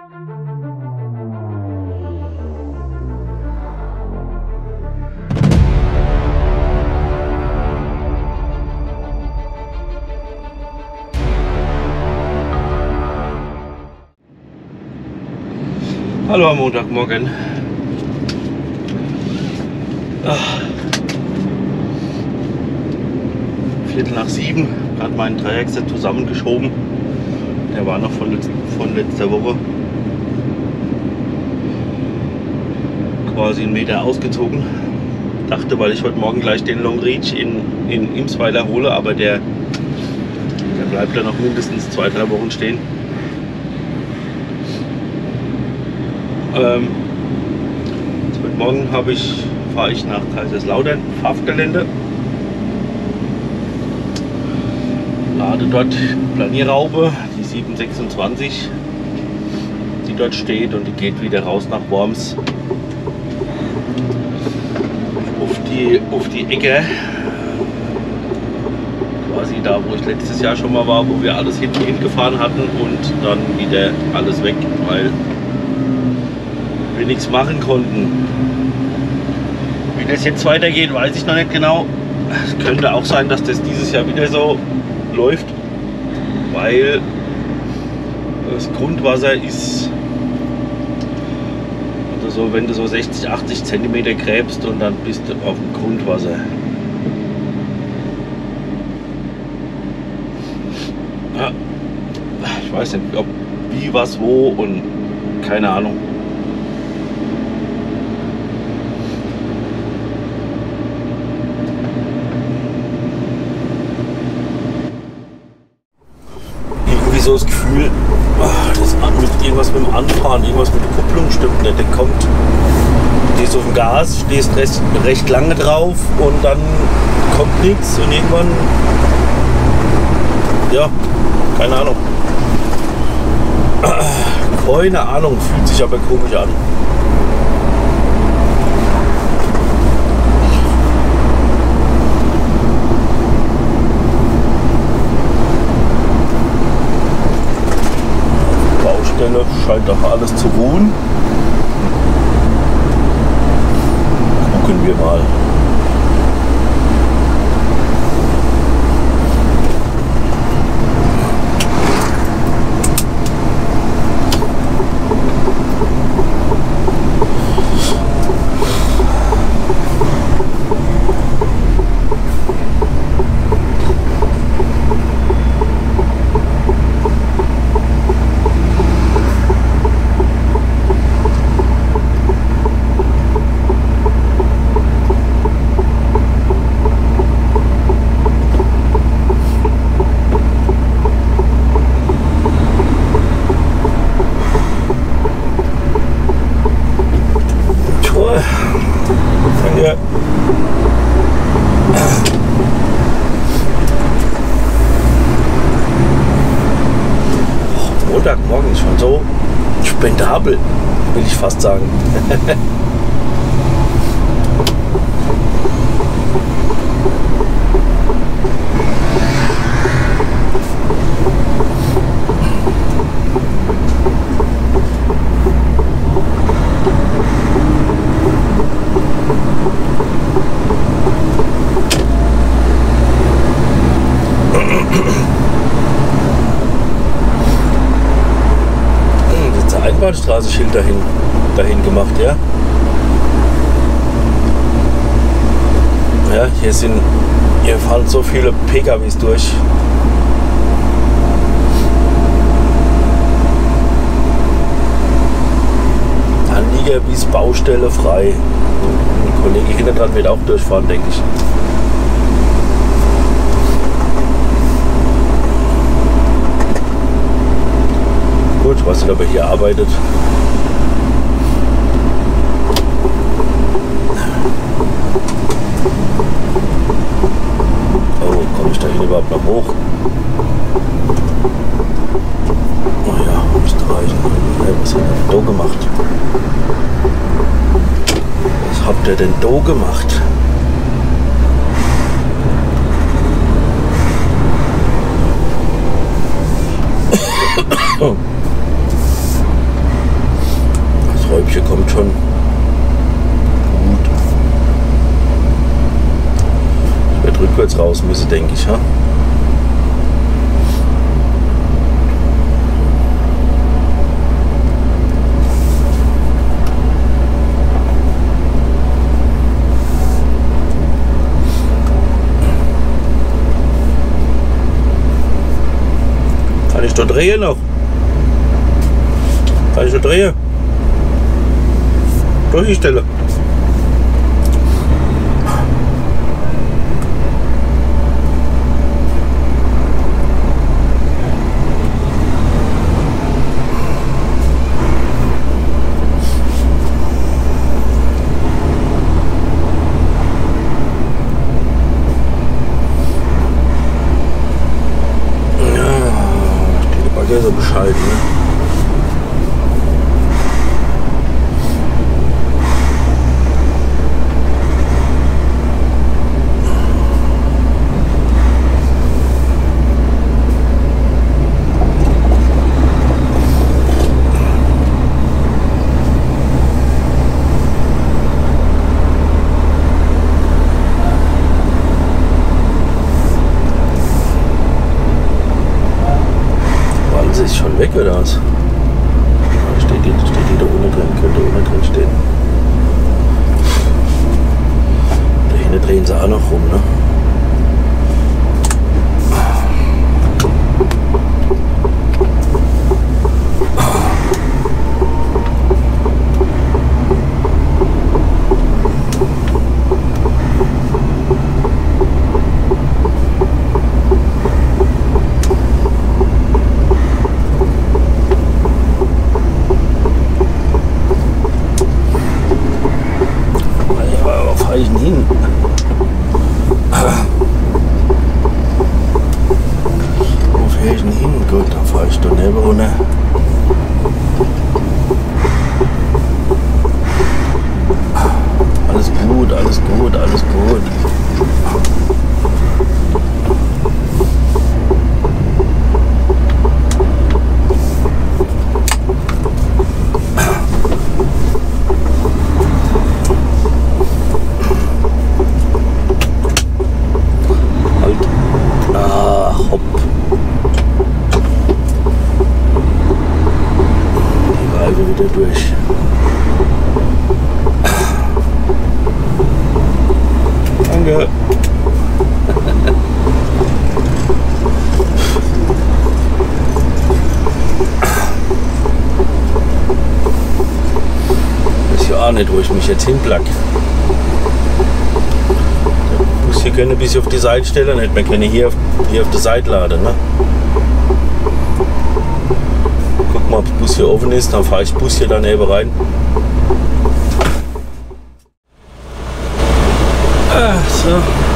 Hallo am Montagmorgen. Viertel nach 7, gerade meinen Dreieckset zusammengeschoben. Der war noch von letzter Woche. Quasi einen Meter ausgezogen. Dachte, weil ich heute Morgen gleich den Long Reach in Imsweiler hole, aber der bleibt dann noch mindestens 2-3 Wochen stehen. Heute Morgen fahre ich nach Kaiserslautern, Hafgelände, lade dort Planierraupe, die 726, die dort steht, und die geht wieder raus nach Worms auf die Ecke, quasi da, wo ich letztes Jahr schon mal war, wo wir alles hingefahren hatten, und dann wieder alles weg, weil wir nichts machen konnten. Wie das jetzt weitergeht, weiß ich noch nicht genau. Es könnte auch sein, dass das dieses Jahr wieder so läuft, weil das Grundwasser ist, also so, wenn du so 60, 80 cm gräbst, und dann bist du auf dem Grundwasser. Ja, ich weiß nicht, ob wie, was, wo, und keine Ahnung. So das Gefühl, das mit irgendwas mit dem Anfahren, irgendwas mit der Kupplung stimmt nicht. Der kommt, du stehst auf dem Gas, stehst recht lange drauf, und dann kommt nichts, und irgendwann, ja, keine Ahnung. Keine Ahnung, fühlt sich aber komisch an. Scheint doch alles zu ruhen. Gucken wir mal. Montagmorgen ist schon so spendabel, will ich fast sagen. Einbahnstraßenschild dahin gemacht, ja. Ja, hier fahren so viele PKWs durch. Anlieger bis Baustelle frei. Ein Kollege hinter dran wird auch durchfahren, denke ich. Gut, ich weiß nicht, ob er hier arbeitet. Oh, komme ich da hier überhaupt noch hoch? Oh ja, müsste reichen. Hey, was hat er denn da gemacht? Was habt ihr denn da gemacht? Stückchen kommt schon gut. Ich werde rückwärts raus müssen, denke ich. Ha? Kann ich da drehen noch? Kann ich da drehen? Durch die Stelle. So bescheiden, ne? Ist schon weg oder was? Steht die da ohne drin, könnte ohne drin stehen. Da hinten drehen sie auch noch rum, ne? Hin. Wo fähre ich denn hin? Gut, dann fahre ich da neben runter. Alles gut, alles gut, alles gut. Wieder durch. Danke. Ist ja auch nicht, wo ich mich jetzt hinplack. Der Bus hier können ein bisschen auf die Seite stellen, hätte man können hier auf der Seite laden. Ne? Guck mal, ob der Bus hier offen ist, dann fahre ich den Bus hier daneben rein. So.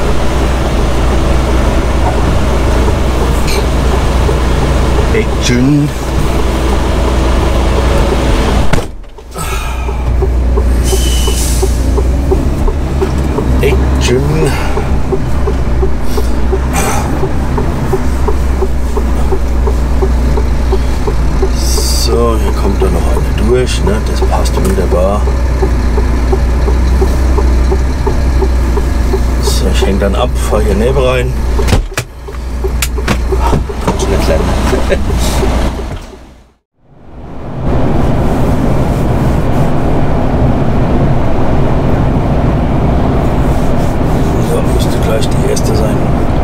Action. Action. So, hier kommt dann noch eine durch, ne? Das passt wunderbar. So, ich hänge dann ab, fahre hier neben rein. Kann ich nicht lernen. So, müsste gleich die erste sein.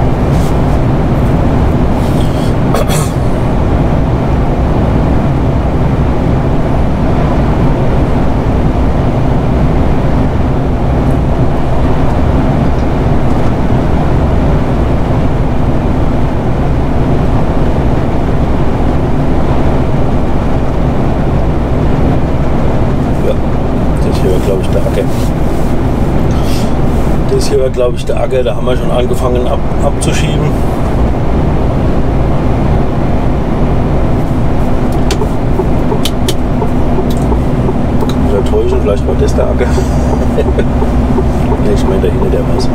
Das hier war, glaube ich, der Acker, da haben wir schon angefangen abzuschieben. Kann mich ja täuschen, vielleicht war das der Acker. Ne, ich meine, da hinten der was.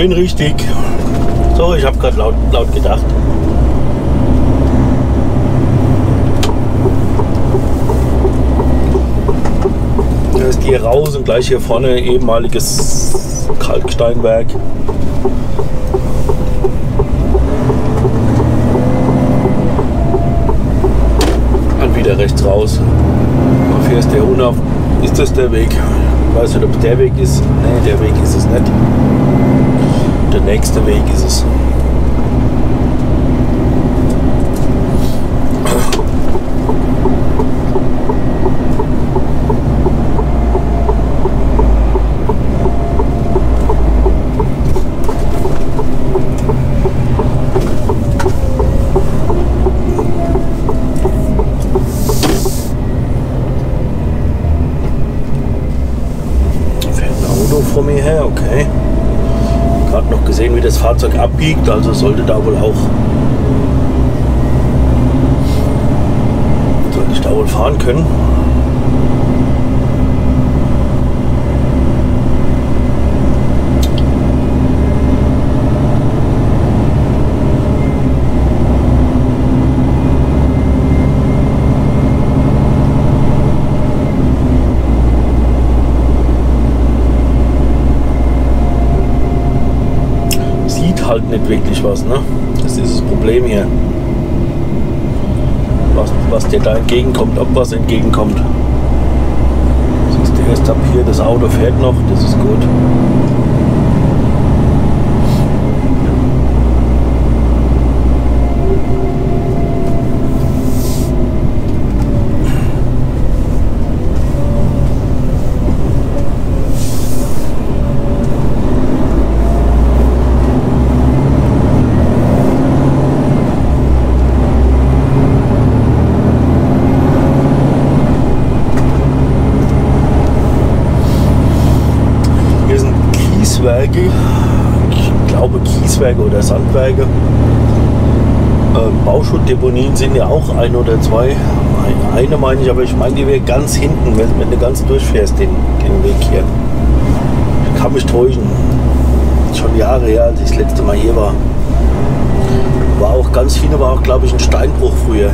9 richtig. So, ich habe gerade laut gedacht. Da ist hier raus und gleich hier vorne ehemaliges Kalksteinwerk. Und wieder rechts raus. Da fährst du unauf. Ist das der Weg? Ich weiß nicht, ob der Weg ist. Ne, der Weg ist es nicht. Der nächste Weg ist es. Vor mir her, okay. Gerade noch gesehen, wie das Fahrzeug abbiegt, also sollte da wohl fahren können. Halt nicht wirklich was, ne? Das ist das Problem hier. Was dir da entgegenkommt, ob was entgegenkommt. Siehst du erst ab hier, das Auto fährt noch, das ist gut. Ich glaube Kieswerke oder Sandwerke. Bauschuttdeponien sind ja auch ein oder zwei. Eine meine ich, aber ich meine, die wäre ganz hinten, wenn du ganz durchfährst, den Weg hier. Ich kann mich täuschen. Schon Jahre her, als ich das letzte Mal hier war. War auch ganz viele, war auch, glaube ich, ein Steinbruch früher.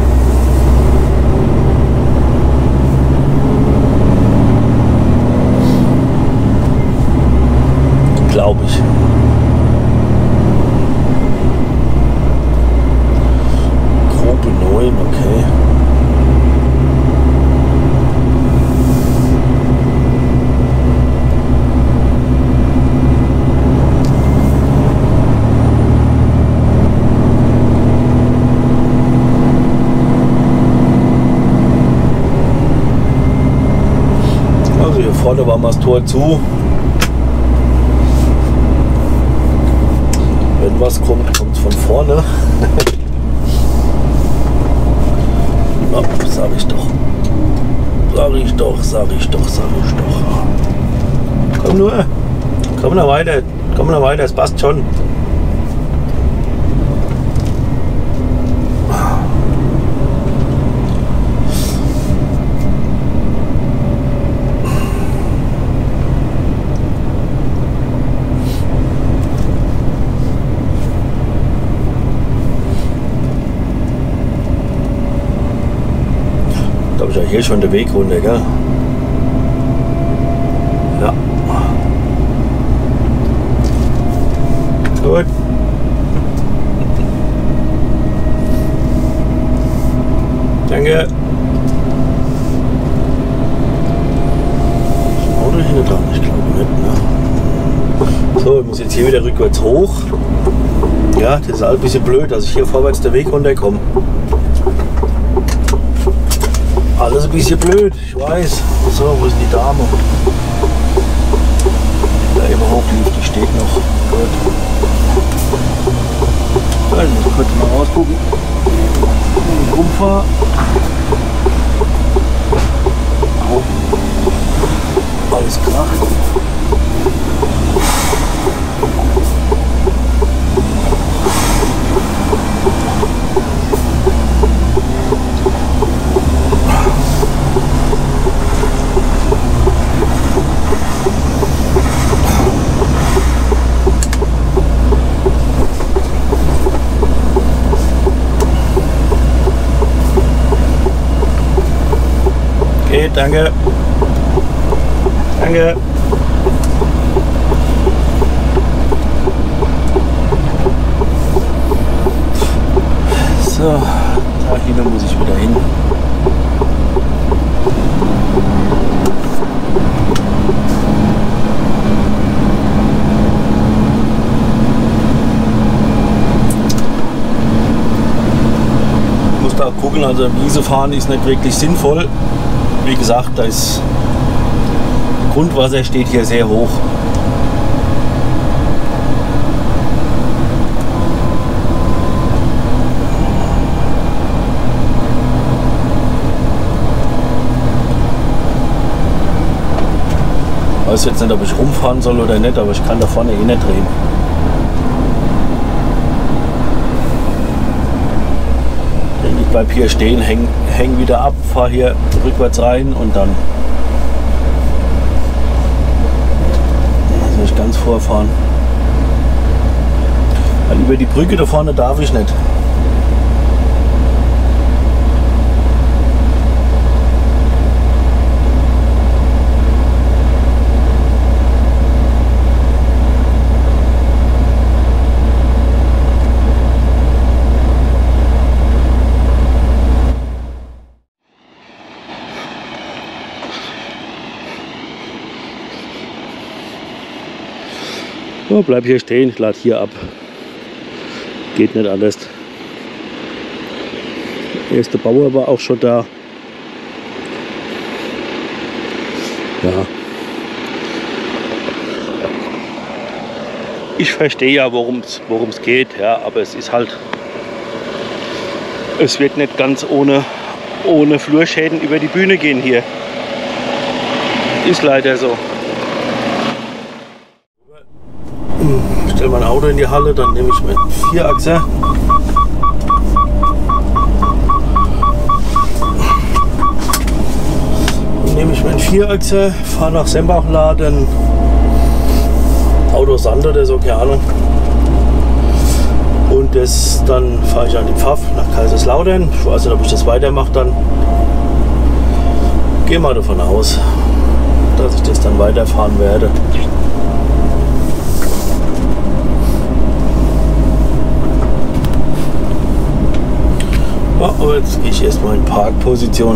Glaube ich. Gruppe 9, okay. Also hier vorne war mal das Tor zu. Wenn was kommt, kommt es von vorne. Na, sag ich doch. Sag ich doch. Komm nur. Komm noch weiter. Es passt schon. Ist ja hier schon der Weg runter, gell? Ja. Gut. Danke. Das Auto hinter dran, ich glaube nicht, ne? So, ich muss jetzt hier wieder rückwärts hoch. Ja, das ist halt ein bisschen blöd, dass ich hier vorwärts den Weg runterkomme. Alles ein bisschen blöd, ich weiß. So, wo ist die Dame? Die da eben hochlief, die steht noch. Gut. Also, ich muss kurz mal rausgucken. Wenn ich rumfahre. Alles kracht. Okay, danke. Danke. So, da hinten muss ich wieder hin. Ich muss da gucken, also Wiese fahren ist nicht wirklich sinnvoll. Wie gesagt, da ist Grundwasser steht hier sehr hoch. Ich weiß jetzt nicht, ob ich rumfahren soll oder nicht, aber ich kann da vorne eh nicht drehen. Ich bleib hier stehen, häng wieder ab, fahre hier rückwärts rein und dann soll ich ganz vorfahren. Weil über die Brücke da vorne darf ich nicht. So, bleib hier stehen, ich lade hier ab. Geht nicht alles. Der erste Bauer war auch schon da. Ja. Ich verstehe ja, worum es geht, ja, aber es ist halt, es wird nicht ganz ohne Flurschäden über die Bühne gehen hier. Ist leider so. Ich stelle mein Auto in die Halle, dann nehme ich meinen Vierachser. Dann nehme ich meinen Vierachser, fahre nach Sembachladen, Auto Sand oder so, keine Ahnung. Und dann fahre ich an die Pfaff nach Kaiserslautern. Ich weiß nicht, ob ich das weitermache dann. Gehe mal davon aus, dass ich das dann weiterfahren werde. Ja, aber jetzt gehe ich erstmal in Parkposition.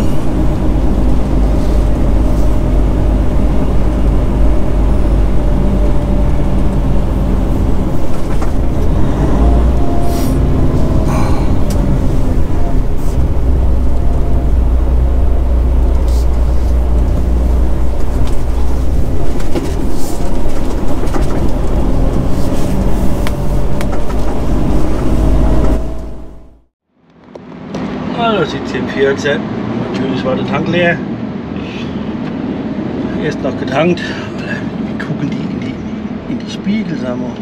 Da sitzt hier im Vierachser. Natürlich war der Tank leer. Erst noch getankt. Wie gucken die in die Spiegel, sagen wir.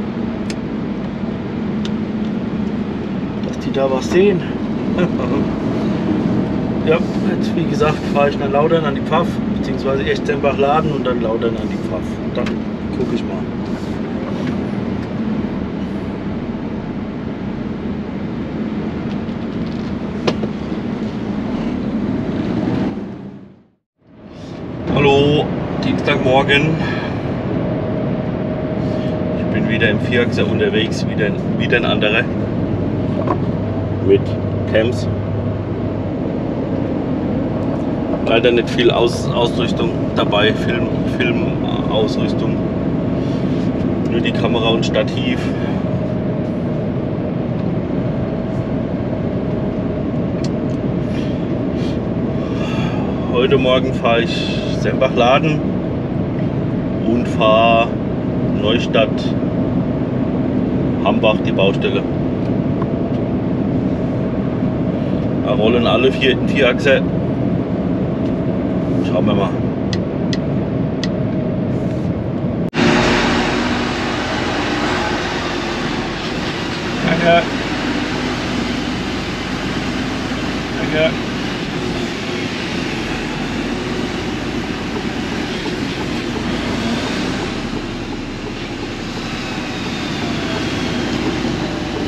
Dass die da was sehen. Ja, jetzt wie gesagt fahre ich nach Lautern an die Pfaff, beziehungsweise erst Sembachladen und dann Lautern an die Pfaff. Und dann gucke ich mal. Hallo, Dienstagmorgen. Ich bin wieder im Vierachser unterwegs, wieder ein anderer. Mit Cams. Leider nicht viel Ausrüstung dabei, Filmausrüstung. Nur die Kamera und Stativ. Heute Morgen fahre ich Sembachladen und fahre Neustadt, Hambach, die Baustelle. Da rollen alle Vierachser. Schauen wir mal. Danke. Danke.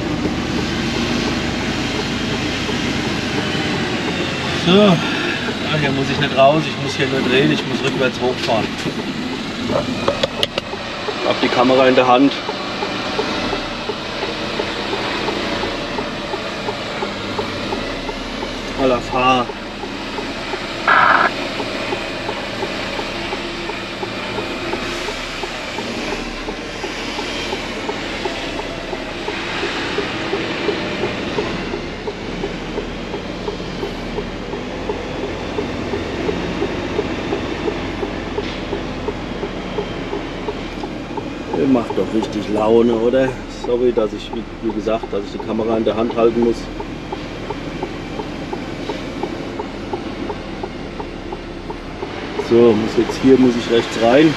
So, da hier muss ich nicht raus, ich muss hier nur drehen, ich muss rückwärts hochfahren. Ich habe die Kamera in der Hand. Aller fahr. Macht doch richtig Laune, oder? Sorry, dass ich, wie gesagt, dass ich die Kamera in der Hand halten muss. So, muss ich rechts rein.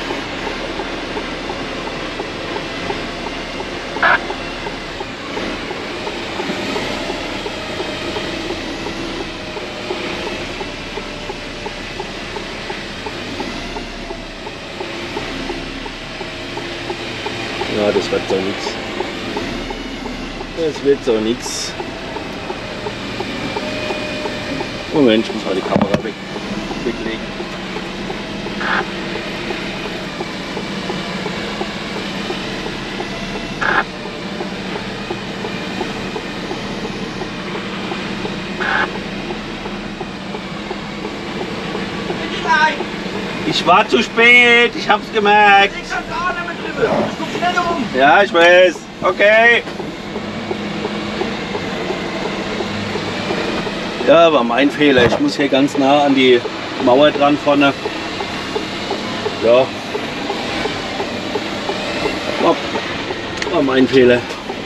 Ja, das wird so nichts. Das wird so nichts. Moment, ich muss mal die Kamera weglegen. Ich war zu spät, ich hab's gemerkt. Ja, ich weiß. Okay. Ja, war mein Fehler. Ich muss hier ganz nah an die Mauer dran vorne. Ja. War mein Fehler.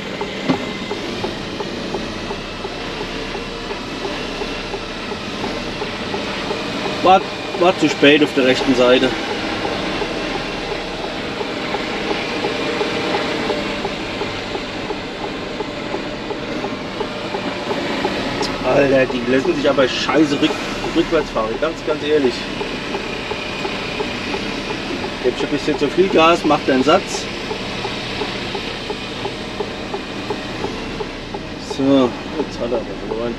War zu spät auf der rechten Seite. Alter, die lassen sich aber scheiße rückwärts fahren, ganz ehrlich. Gibst ein bisschen zu viel Gas, macht einen Satz. So, jetzt hat er aber verloren.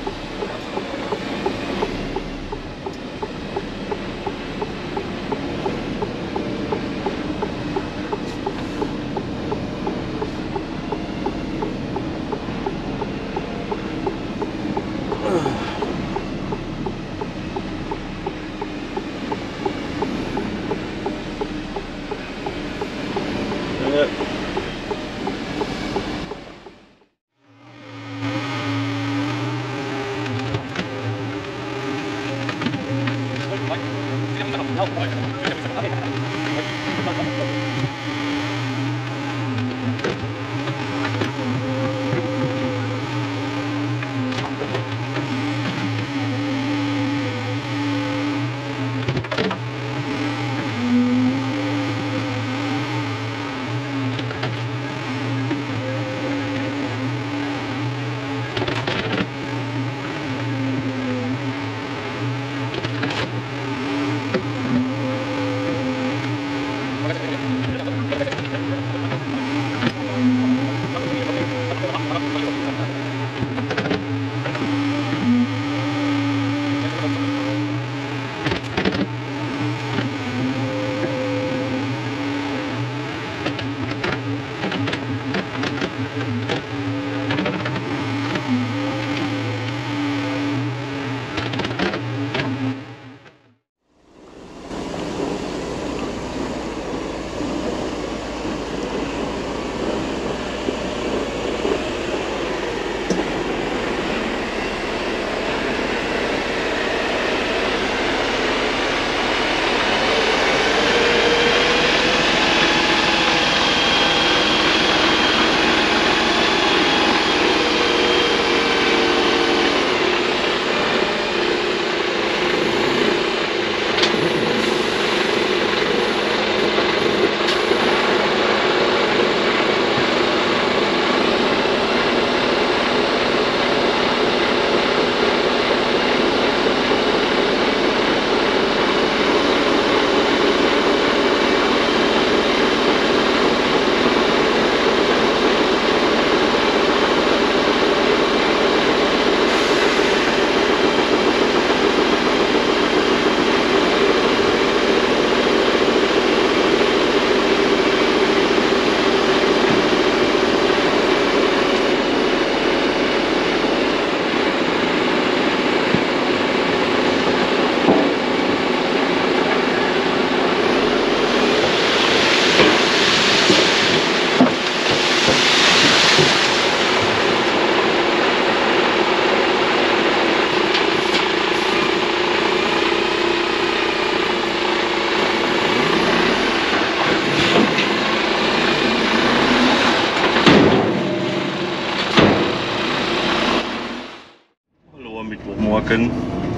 Morgen.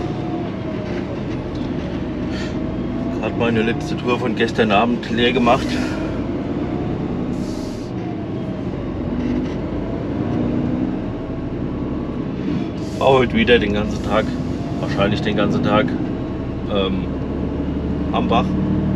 Gerade meine letzte Tour von gestern Abend leer gemacht. War heute wieder den ganzen Tag, wahrscheinlich den ganzen Tag am Bach.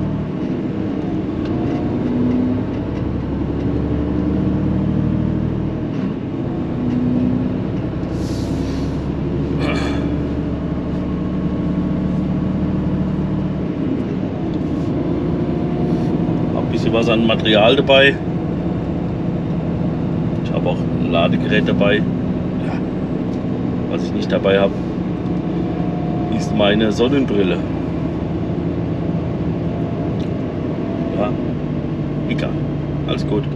Was an Material dabei. Ich habe auch ein Ladegerät dabei. Ja. Was ich nicht dabei habe, ist meine Sonnenbrille. Ja, egal. Alles gut.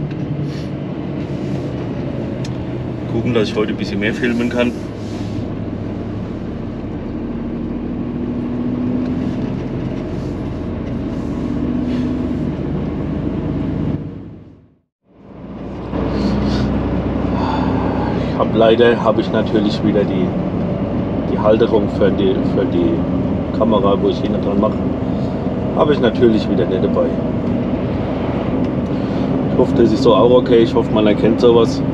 Gucken, dass ich heute ein bisschen mehr filmen kann. Leider habe ich natürlich wieder die Halterung für die Kamera, wo ich hinten dran mache, habe ich natürlich wieder nicht dabei. Ich hoffe, das ist so auch okay. Ich hoffe, man erkennt sowas.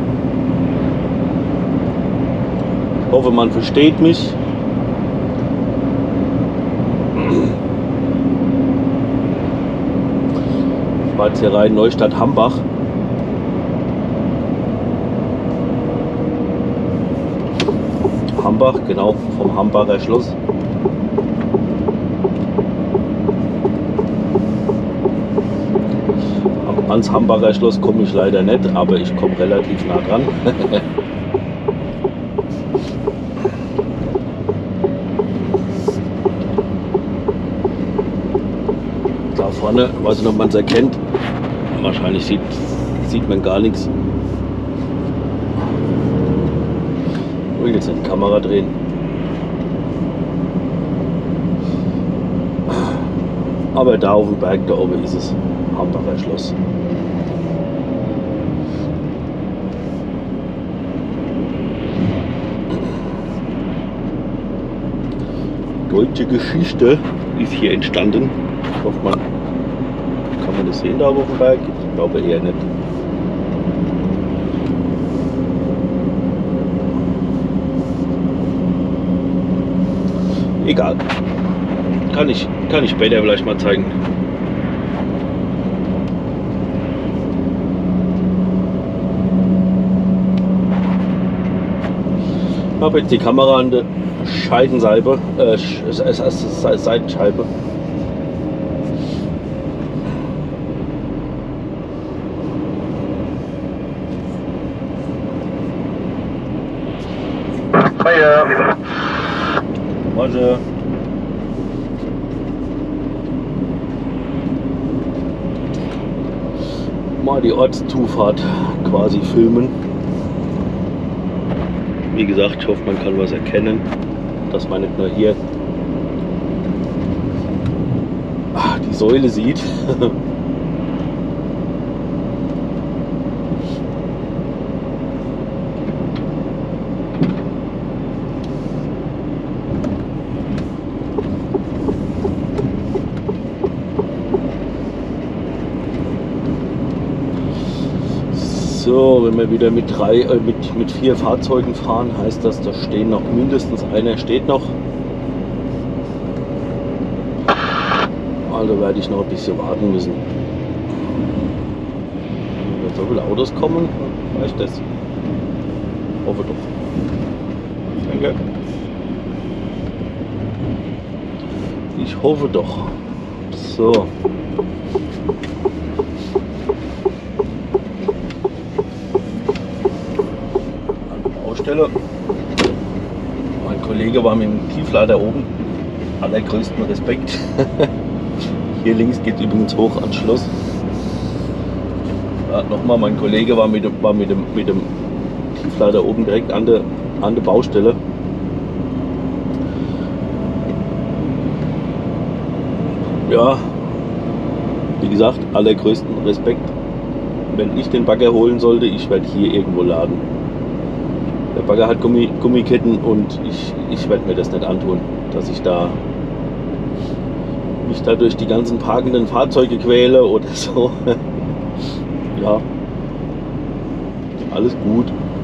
Ich hoffe, man versteht mich. Ich war jetzt hier rein, Neustadt Hambach. Hambach, genau, vom Hambacher Schloss. Ans Hambacher Schloss komme ich leider nicht, aber ich komme relativ nah dran. Da vorne, weiß nicht, ob man es erkennt, wahrscheinlich sieht man gar nichts. Ich will jetzt die Kamera drehen. Aber da auf dem Berg da oben ist es, Hambacher Schloss. Deutsche Geschichte ist hier entstanden. Ich hoffe, kann man das sehen da auf dem Berg? Ich glaube eher nicht. Egal. Kann ich später vielleicht mal zeigen. Ich habe jetzt die Kamera an der Seitenscheibe. Roger. Mal die Ortszufahrt quasi filmen. Wie gesagt, ich hoffe, man kann was erkennen, dass man nicht nur hier die Säule sieht. So, wenn wir wieder mit 4 Fahrzeugen fahren, heißt das, da stehen noch mindestens einer steht noch. Also werde ich noch ein bisschen warten müssen. Wenn so viele Autos kommen, reicht das. Hoffe doch. Danke. Ich hoffe doch. So. Mein Kollege war mit dem Tieflader oben. Allergrößten Respekt. Hier links geht übrigens hoch ans Schloss. Ja, nochmal, mein Kollege war mit dem Tieflader oben direkt an der Baustelle. Ja, wie gesagt, allergrößten Respekt. Wenn ich den Bagger holen sollte, ich werde hier irgendwo laden. Der Bagger hat Gummiketten und ich werde mir das nicht antun, dass ich da mich da durch die ganzen parkenden Fahrzeuge quäle oder so. Ja, alles gut.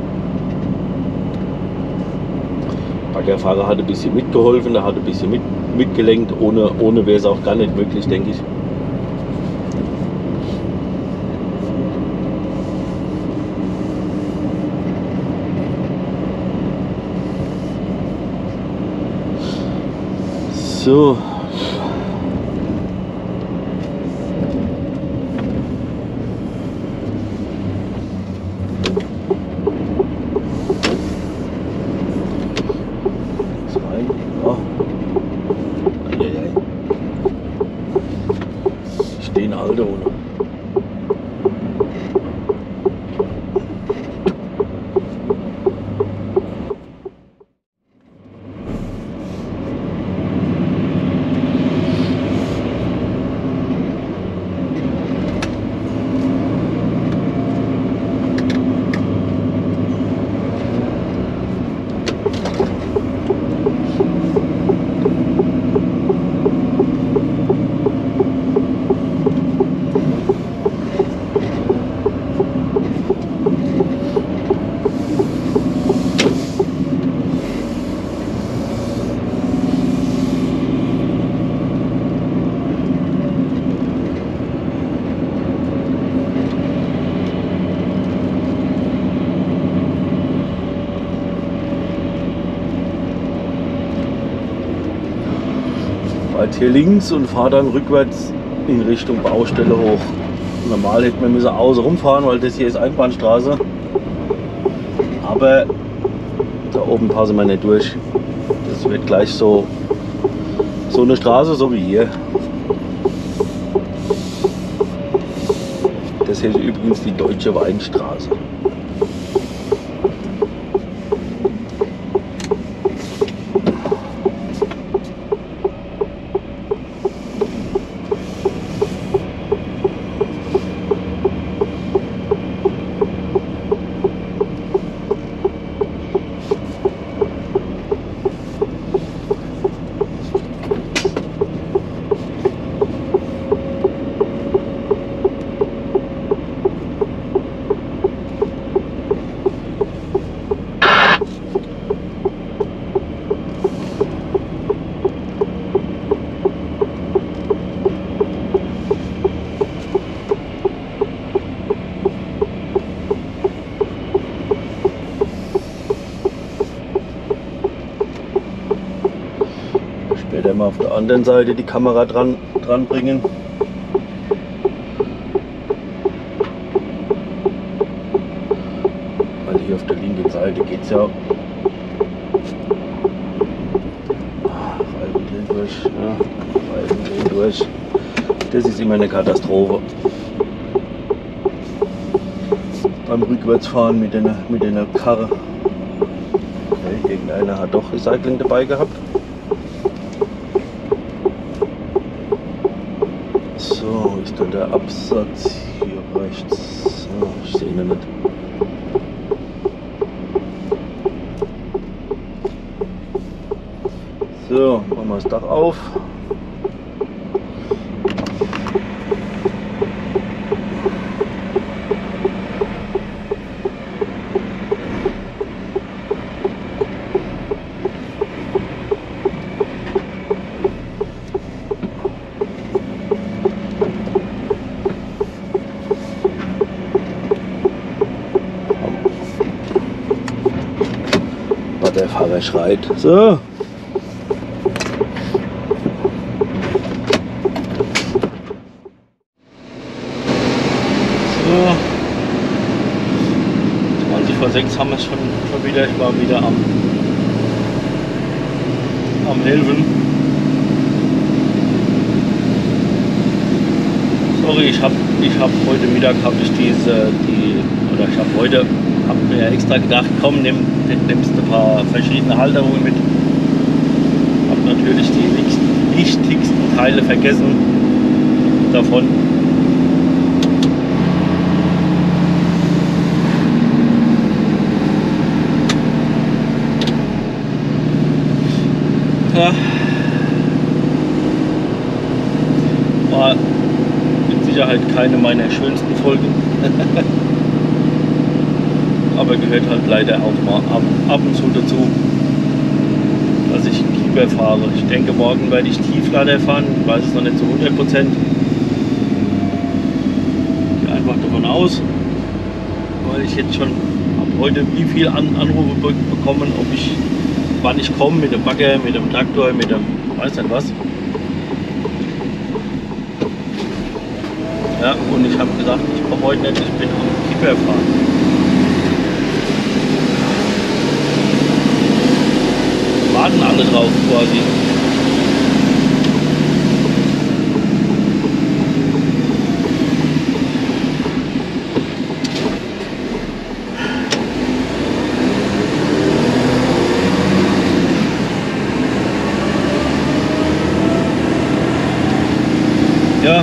Der Baggerfahrer hat ein bisschen mitgeholfen, der hat ein bisschen mitgelenkt. Ohne wäre es auch gar nicht möglich, denke ich. So. Rein. Ja. Eieiei. Die stehen alle ohne. Hier links und fahre dann rückwärts in Richtung Baustelle hoch. Normal hätten wir müssen außen rumfahren, weil das hier ist Einbahnstraße. Aber da oben passen wir nicht durch. Das wird gleich so eine Straße, so wie hier. Das hier ist übrigens die Deutsche Weinstraße. Mal auf der anderen Seite die Kamera dran bringen. Weil hier auf der linken Seite geht es ja Reifen drehen durch. Ja, Reifen drehen durch. Das ist immer eine Katastrophe. Beim Rückwärtsfahren mit einer Karre. Okay, irgendeiner hat doch Recycling dabei gehabt. So, ist da der Absatz hier rechts? So, ich sehe ihn nicht. So, machen wir das Dach auf. Der Fahrer schreit. So. So. 20 vor 6 haben wir es schon wieder. Ich war wieder am Helfen. Sorry, ich hab heute Mittag hab mir extra gedacht, komm, nimmst ein paar verschiedene Halterungen mit. Hab natürlich die wichtigsten Teile vergessen davon. Ja. War mit Sicherheit keine meiner schönsten Folgen. Aber gehört halt leider auch mal ab und zu dazu, dass ich Keeper fahre. Ich denke, morgen werde ich Tieflader fahren, ich weiß es noch nicht zu 100%. Ich gehe einfach davon aus, weil ich jetzt schon ab heute wie viel Anrufe bekommen, wann ich komme mit dem Bagger, mit dem Traktor, mit dem weiß nicht was. Ja, und ich habe gesagt, ich komme heute nicht, ich bin am Keeper fahren. Warten alle drauf quasi. Ja,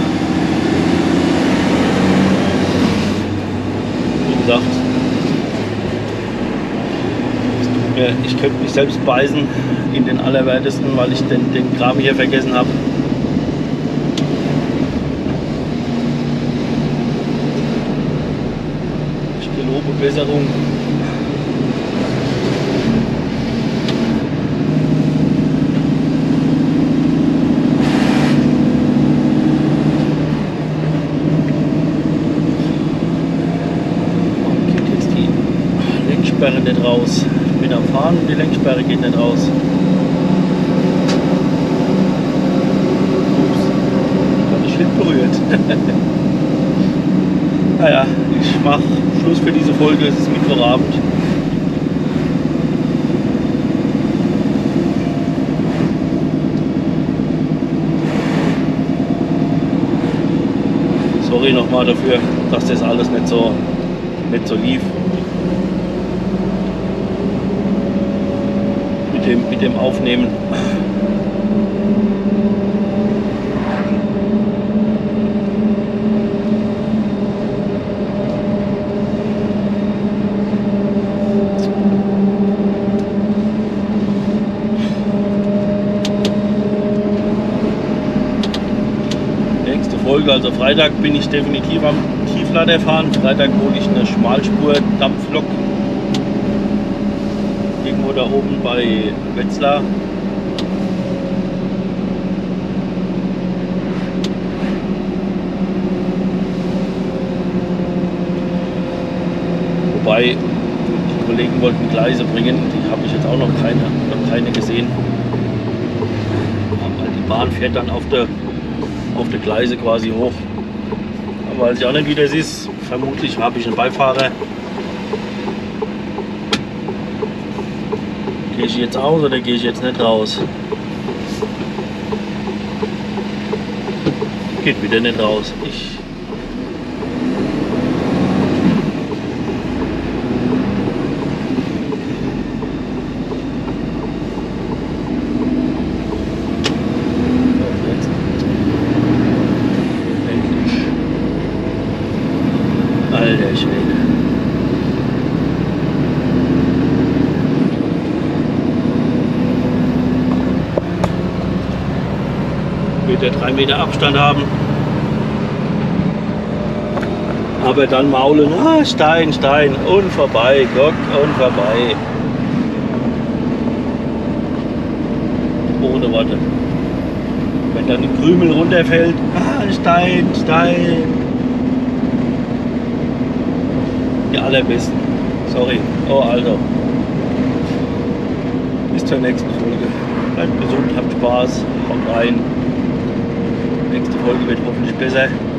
wie gesagt, ich könnte mich selbst beißen in den Allerwertesten, weil ich den Kram hier vergessen habe. Ich gelobe Besserung. Warum geht jetzt die Lenksperre nicht raus? Ich bin am Fahren und die Lenksperre geht nicht raus. Ups, ich habe das Schild berührt. Naja, ich mache Schluss für diese Folge, es ist Mittwochabend. Sorry nochmal dafür, dass das alles nicht so lief. Mit dem Aufnehmen. Nächste Folge, also Freitag, bin ich definitiv am Tieflader fahren. Freitag hole ich eine Schmalspur-Dampflok. Irgendwo da oben bei Wetzlar. Wobei die Kollegen wollten Gleise bringen, die habe ich jetzt auch noch keine gesehen. Aber die Bahn fährt dann auf der Gleise quasi hoch. Aber weiß ich auch nicht, wie das ist. Vermutlich habe ich einen Beifahrer. Gehe ich jetzt aus oder gehe ich jetzt nicht raus? Geht wieder nicht raus. Endlich. Alter Schwede. Wird der 3 Meter Abstand haben. Aber dann maulen, Stein, Stein, und vorbei, guck, und vorbei. Ohne Worte. Wenn dann ein Krümel runterfällt, Stein, Stein. Die allerbesten. Sorry. Oh, Alter. Bis zur nächsten Folge. Bleibt gesund, habt Spaß, haut rein. Nächste Folge wird hoffentlich besser.